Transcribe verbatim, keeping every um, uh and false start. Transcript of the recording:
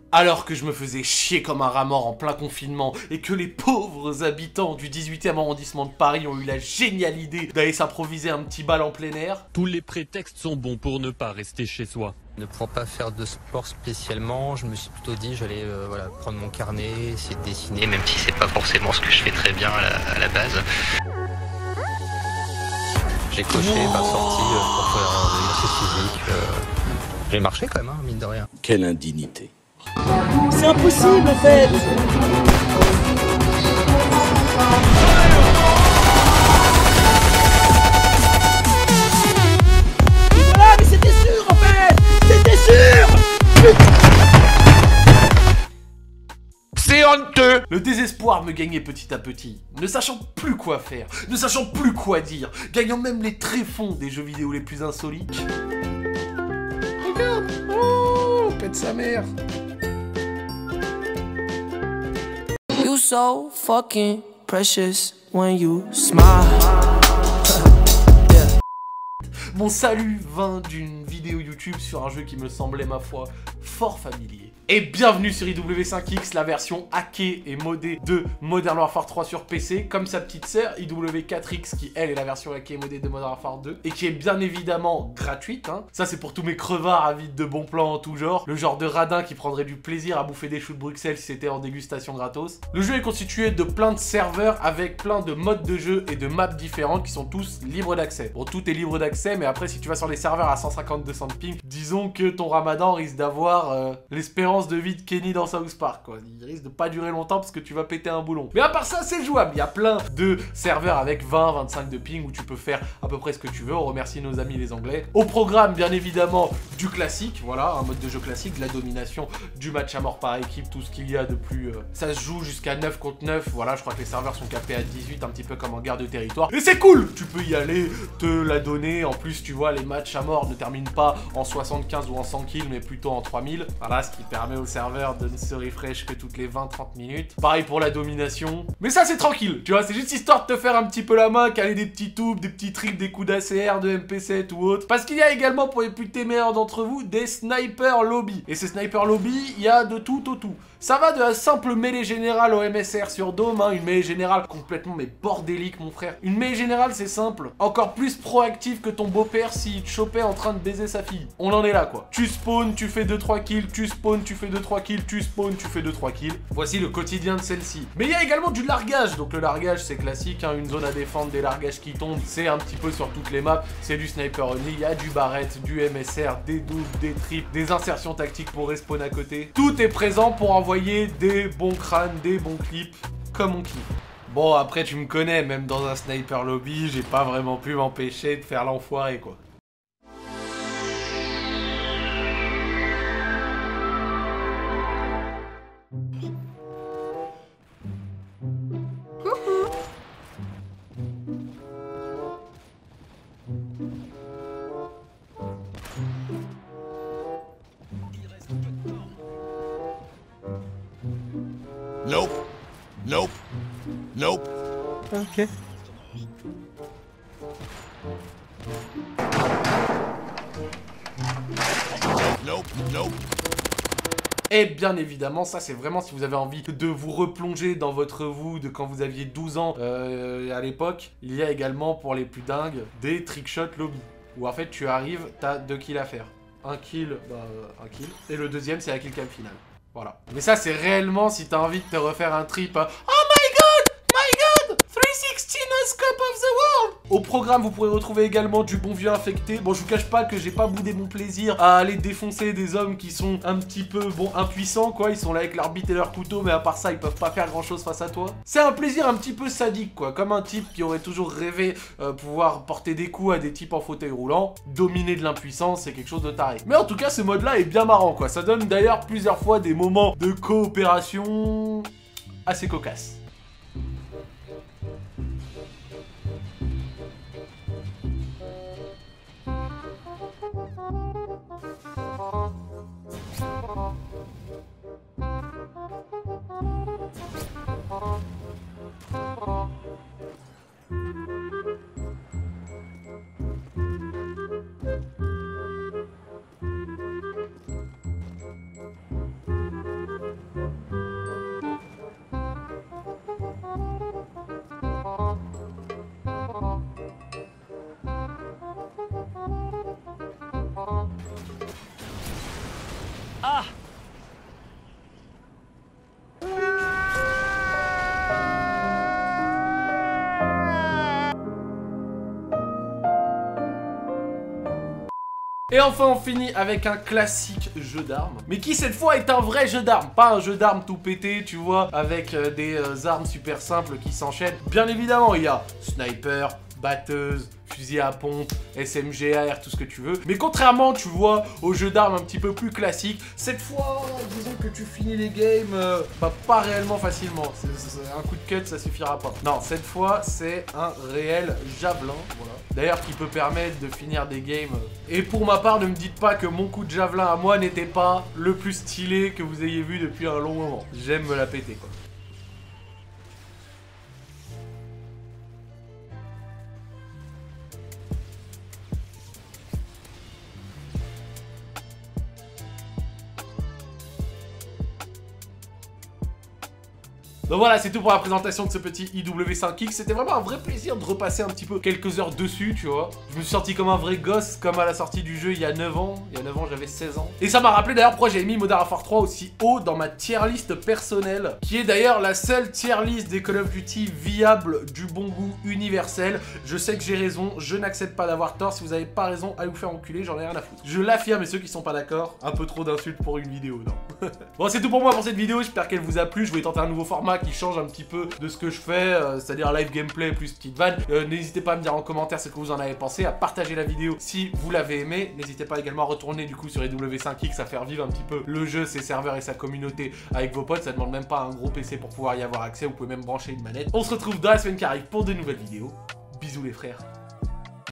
Alors que je me faisais chier comme un rat mort en plein confinement et que les pauvres habitants du dix-huitième arrondissement de Paris ont eu la géniale idée d'aller s'improviser un petit bal en plein air. Tous les prétextes sont bons pour ne pas rester chez soi. Ne pouvant pas faire de sport spécialement, je me suis plutôt dit j'allais euh, voilà, prendre mon carnet, essayer de dessiner, même si c'est pas forcément ce que je fais très bien à la, à la base. J'ai coché ma sortie euh, pour faire euh, l'exercice physique. Euh, J'ai marché quand même, hein, mine de rien. Quelle indignité. C'est impossible en fait. Voilà, mais c'était sûr en fait. C'était sûr. C'est honteux! Le désespoir me gagnait petit à petit, ne sachant plus quoi faire, ne sachant plus quoi dire, gagnant même les tréfonds des jeux vidéo les plus insolites. Regarde! Oh! Pète sa mère! You so fucking precious when you smile. Mon salut vint d'une vidéo YouTube sur un jeu qui me semblait, ma foi, fort familier. Et bienvenue sur I W cinq X, la version hackée et modée de Modern Warfare trois sur P C, comme sa petite sœur I W quatre X qui, elle, est la version hackée et modée de Modern Warfare deux, et qui est bien évidemment gratuite, hein. Ça, c'est pour tous mes crevards avides de bons plans en tout genre, le genre de radin qui prendrait du plaisir à bouffer des choux de Bruxelles si c'était en dégustation gratos. Le jeu est constitué de plein de serveurs avec plein de modes de jeu et de maps différentes qui sont tous libres d'accès. Bon, tout est libre d'accès, mais après, si tu vas sur les serveurs à cent cinquante deux cents de ping, disons que ton ramadan risque d'avoir euh, l'espérance de vie de Kenny dans South Park, quoi. Il risque de pas durer longtemps parce que tu vas péter un boulon. Mais à part ça, c'est jouable. Il y a plein de serveurs avec vingt vingt-cinq de ping où tu peux faire à peu près ce que tu veux. On remercie nos amis les Anglais. Au programme, bien évidemment, du classique. Voilà, un mode de jeu classique, de la domination, du match à mort par équipe, tout ce qu'il y a de plus... Euh... Ça se joue jusqu'à neuf contre neuf. Voilà, je crois que les serveurs sont capés à dix-huit, un petit peu comme en guerre de territoire. Et c'est cool! Tu peux y aller, te la donner. En plus, tu vois, les matchs à mort ne terminent pas en soixante-quinze ou en cent kills, mais plutôt en trois mille. Voilà, ce qui permet au serveur de ne se refresh que toutes les vingt trente minutes. Pareil pour la domination. Mais ça, c'est tranquille. Tu vois, c'est juste histoire de te faire un petit peu la main, caler des petits tubes, des petits tricks, des coups d'A C R, de M P sept ou autre. Parce qu'il y a également, pour les plus téméraires d'entre vous, des sniper lobby. Et ces sniper lobby, il y a de tout au tout. Ça va de la simple mêlée générale au M S R sur Dome, hein, une mêlée générale complètement mais bordélique, mon frère. Une mêlée générale, c'est simple. Encore plus proactif que ton beau-père s'il te chopait en train de baiser sa fille. On en est là, quoi. Tu spawns, tu fais deux trois kills, tu spawns, tu fais deux trois kills, tu spawns, tu fais deux trois kills. Voici le quotidien de celle-ci. Mais il y a également du largage. Donc le largage, c'est classique, hein, une zone à défendre, des largages qui tombent. C'est un petit peu sur toutes les maps. C'est du sniper only, il y a du barrette, du M S R, des doubles, des triples, des insertions tactiques pour respawn à côté. Tout est présent pour envoyer des bons crânes, des bons clips, comme on kiffe. Bon, après, tu me connais, même dans un sniper lobby, j'ai pas vraiment pu m'empêcher de faire l'enfoiré, quoi. Nope. Nope. Nope. Ok. Nope. Nope. Et bien évidemment, ça c'est vraiment si vous avez envie de vous replonger dans votre vous de quand vous aviez douze ans euh, à l'époque. Il y a également pour les plus dingues des trickshot lobby. Où en fait tu arrives, t'as deux kills à faire. Un kill, bah un kill. Et le deuxième c'est la kill cam finale. Voilà. Mais ça c'est réellement si t'as envie de te refaire un trip. Hein. Oh my god! My god! trois cent seize no scope of the world! Au programme, vous pourrez retrouver également du bon vieux infecté. Bon, je vous cache pas que j'ai pas boudé mon plaisir à aller défoncer des hommes qui sont un petit peu, bon, impuissants, quoi. Ils sont là avec leur bite et leur couteau, mais à part ça, ils peuvent pas faire grand chose face à toi. C'est un plaisir un petit peu sadique, quoi. Comme un type qui aurait toujours rêvé euh, pouvoir porter des coups à des types en fauteuil roulant. Dominer de l'impuissance, c'est quelque chose de taré. Mais en tout cas, ce mode-là est bien marrant, quoi. Ça donne d'ailleurs plusieurs fois des moments de coopération assez cocasses. Et enfin on finit avec un classique jeu d'armes, mais qui cette fois est un vrai jeu d'armes, pas un jeu d'armes tout pété, tu vois, avec euh, des euh, armes super simples qui s'enchaînent. Bien évidemment, il y a sniper, batteuse, fusil à pompe, S M G A R, tout ce que tu veux. Mais contrairement, tu vois, aux jeux d'armes un petit peu plus classiques, cette fois, disons que tu finis les games, euh, bah pas réellement facilement. C'est, c'est, un coup de cut, ça suffira pas. Non, cette fois, c'est un réel javelin, voilà. D'ailleurs, qui peut permettre de finir des games. Et pour ma part, ne me dites pas que mon coup de javelin à moi n'était pas le plus stylé que vous ayez vu depuis un long moment. J'aime me la péter, quoi. Donc voilà, c'est tout pour la présentation de ce petit I W cinq X. C'était vraiment un vrai plaisir de repasser un petit peu quelques heures dessus, tu vois. Je me suis senti comme un vrai gosse, comme à la sortie du jeu il y a neuf ans. Il y a neuf ans, j'avais seize ans. Et ça m'a rappelé d'ailleurs pourquoi j'ai mis Modern Warfare trois aussi haut dans ma tier list personnelle, qui est d'ailleurs la seule tier list des Call of Duty viable du bon goût universel. Je sais que j'ai raison, je n'accepte pas d'avoir tort. Si vous n'avez pas raison, allez vous faire enculer, j'en ai rien à foutre. Je l'affirme, et ceux qui sont pas d'accord, un peu trop d'insultes pour une vidéo, non. Bon, c'est tout pour moi pour cette vidéo, j'espère qu'elle vous a plu. Je voulais tenter un nouveau format qui change un petit peu de ce que je fais, euh, c'est-à-dire live gameplay plus petite vanne. Euh, N'hésitez pas à me dire en commentaire ce que vous en avez pensé, à partager la vidéo si vous l'avez aimé. N'hésitez pas également à retourner du coup sur I W cinq X, à faire vivre un petit peu le jeu, ses serveurs et sa communauté avec vos potes. Ça demande même pas un gros P C pour pouvoir y avoir accès, vous pouvez même brancher une manette. On se retrouve dans la semaine qui arrive pour de nouvelles vidéos. Bisous les frères.